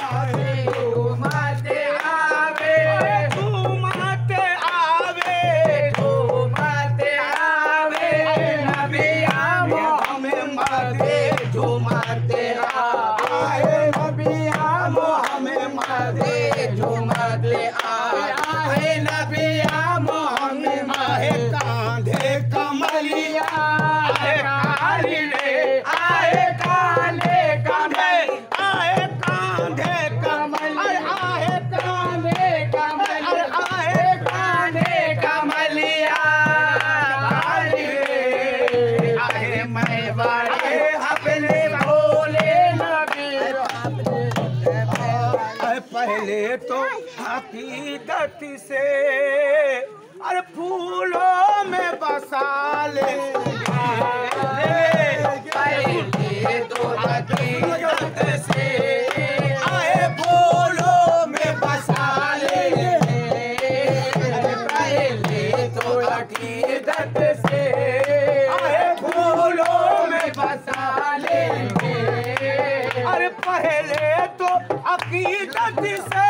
झूमते आवे झूमते आवे झूमते आवे नबिया मोहम्मद झूमते आवे नबिया मोहम्मद झूमते आवे नबिया मोहम्मद कांधे कमलिया काली रे आए कांधे कमल आए कांधे कमल आए कांधे कमल आए कांधे कमलिया काली रे आए मैं बड़े अपने भोले नबी पहले तो हकीकत से अरे फूलों में बसा ले पहले तो हकीकत से आए फूलों में बसा ले पहले तो हकीकत से आए फूलों में बसा ले अरे पहले तो हकीकत से